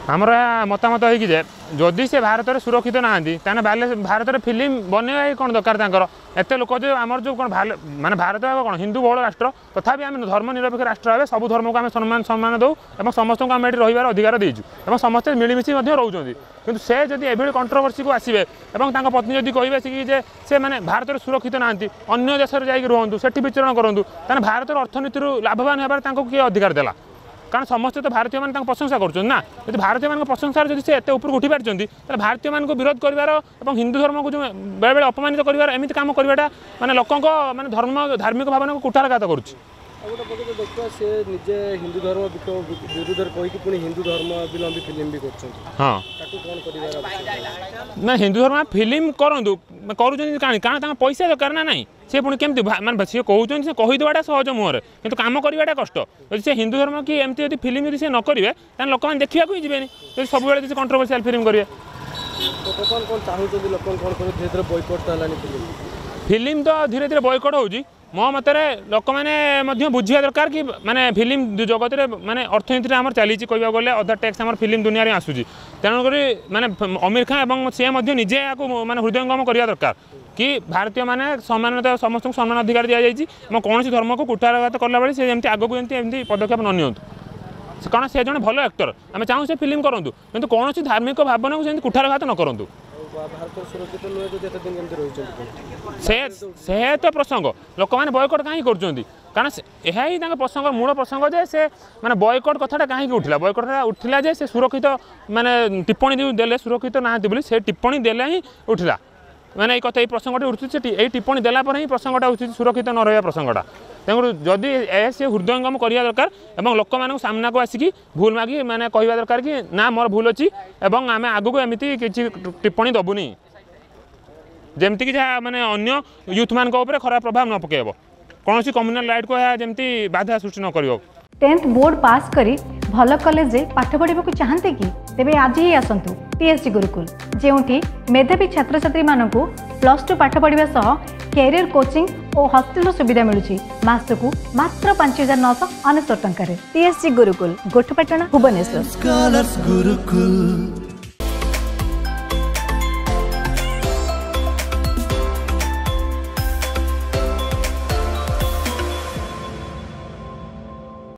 आमर मतामत है जदि से भारत में सुरक्षित ना भारत में फिल्म बनवा कौन दरकार एत लोक जो आमर जो कौन माने भारत कौन हिंदू बहुल राष्ट्र तथापि आम धर्मनिरपेक्ष राष्ट्र भाव सब धर्म को आम सम्मान दौ और समस्त को आम ये रही अधिकार देचु और समस्ते मिलमिशी रोचे कि से जब ये कंट्रोवर्सी को आसवे और पत्नी जब कहे कि से मैंने भारत में सुरक्षित ना अन्य देश में जाकि रुहतु से विचरण करूँ भारत अर्थनीति लाभवान होबार किए अधिकार देला कारण समस्ते तो भारतीय मान प्रशंसा कर जब भारतीय मान प्रशंसार जब से एत ऊपर उठी पार्टी भारतीय मान को विरोध कर हिंदू धर्म को जो बेले बेले अपमानित कर एमती कम करवाटा माने लोकों माने धर्म धार्मिक भावना को कुठारघात करुच्ची हिंदू धर्म विरुद्ध कहीकि हिंदू धर्मावलंबी फिल्म भी हाँ ना हिंदू धर्म फिल्म करूँ पैसा दरकार ना नहीं सी पुणी केमती माने सी कहते से कहीदेवाटा सहज मुहर कि कम करवाटा कष्ट जब से हिंदू धर्म कि एमती जब फिल्म जब न करेंगे तो लोक मैंने देखा ही जी सब कंट्रोवर्शियल फिल्म करेंगे फिल्म तो धीरे धीरे बॉयकट होगी मो मतरे लोक मैंने बुझा दरकार कि माने फिल्म जगत में माने अर्थनीति आम चली कह गले अधा टैक्स आम फिल्म दुनिया में आसूँ तेणुक माने आमिर खान और सी निजे या माने हृदयंगम करवा दरकार कि भारतीय माने समानता समस्त सम्मान अधिकार दि जाए कौन धर्म को कुठारघात कला बेले से आगक एमती पदक्षेप न नियंतु कारण से जड़े भल एक्टर आम चाहूँ से फिल्म करूँ किंतु कौन धार्मिक भावना को कुठारघात न करूँ से तो प्रसंग लोक मैंने बॉयकट कहीं कर कारण यही प्रसंग मूल प्रसंग जे से माने बॉयकट कथाटा कहीं उठला बॉयकट उठला जे से सुरक्षित माने टिप्पणी देले सुरक्षित ना से टिप्पणी देले ही उठला मैंने ये कथा प्रसंगटी उठुची ये टिप्पणी देला ही प्रसंगटा उठुची सुरक्षित न रहा प्रसंगटा तेणु जदि से हृदयंगम करवा दरकार और लोक मान सामना को आसिकी भूल मागी मैंने कहवा दरकार कि ना मोर भूल अच्छी और आम आगू एमती किसी टिप्पणी दबुनी जमती कि जहाँ माने अन्य यूथ मान खराब प्रभाव न पकेब कौन सी कम्युनाल लाइट को जमती बाधा सृष्टि न कर 10th बोर्ड पास करी भल कॉलेज पाठ पढ़ा चाहते कि तेबे आज ही आसतु टीएसजी गुरुकुल जेउठी मेधावी छात्र छात्री मानकु +2 पाठ पढ़ा सह कैरियर कोचिंग और हॉस्टल सुविधा मिलुची मासकु मात्र 5,999 टंका टीएसजी गुरुकुल गोठपाटना भुवनेश्वर।